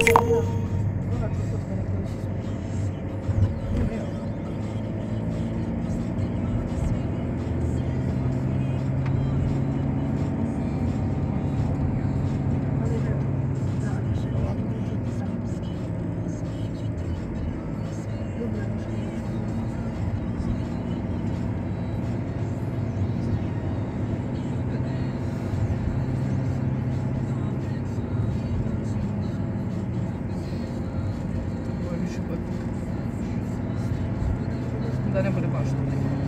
Ova kokotka koji su smiješni. Da ne bude baš to.